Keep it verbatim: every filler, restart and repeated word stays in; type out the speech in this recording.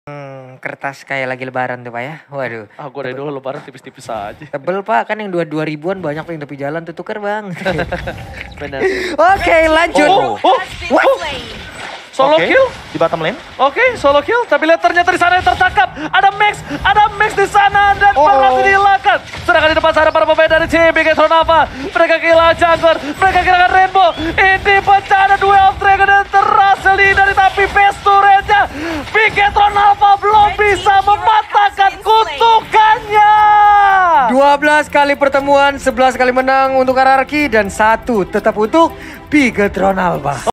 Hmm, kertas kayak lagi lebaran tuh Pak ya. Waduh. Ah gue dari dulu lebaran tipis-tipis aja. Tebel Pak, kan yang dua dua ribuan banyak tuh yang tepi jalan tuh tuker Bang. Benar. Oke lanjut. Oh, oh, oh. Solo Oke, kill. di bottom lane. Oke, solo kill. Tapi lihat ternyata di sana yang tertangkap. Ada Max, ada Max di sana dan Oh. berhasil dihilangkan. Sedangkan di depan sana para pemain dari tim Bigetron Alpha. Mereka kehilangan Jungler, mereka kehilangan Rainbow. Ini bencana duel of Dragon dan terhasil dihindari, tapi best turretnya Bigetron Alpha belum bisa mematahkan kutukannya. dua belas kali pertemuan, sebelas kali menang untuk Ararki dan satu tetap untuk Bigetron Alpha.